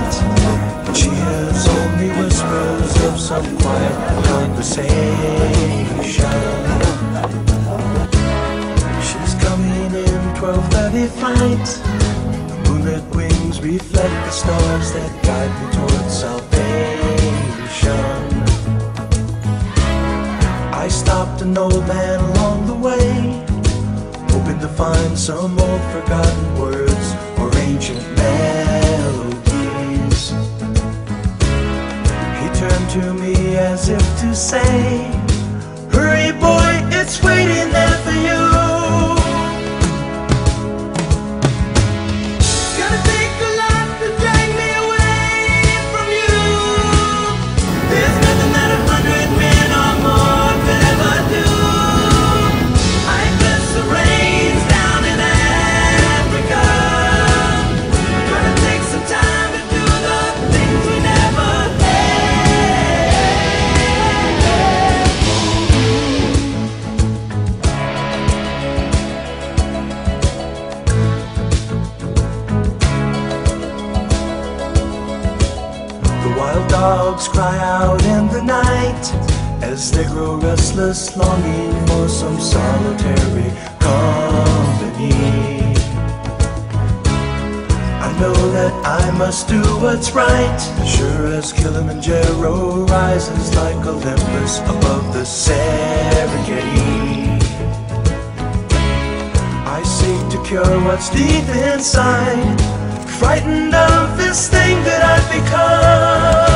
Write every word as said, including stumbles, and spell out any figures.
night, and she hears only whispers of some quiet conversation. She's coming in twelve thirty flight. The moonlit wings reflect the stars that guide me towards salvation. I stopped an old man along the way, hoping to find some old forgotten words or ancient melodies. He turned to me as if to say, "Hurry boy, it's waiting there for you." Gonna take a lot to drag me away from you. There's nothing that a hundred men or more could ever do. I bless the rains down in Africa. Gonna take some time to do the things we never The wild dogs cry out in the night as they grow restless, longing for some solitary company. I know that I must do what's right, sure as Kilimanjaro rises like Olympus above the Serengeti. I seek to cure what's deep inside, frightened of this thing that I've become.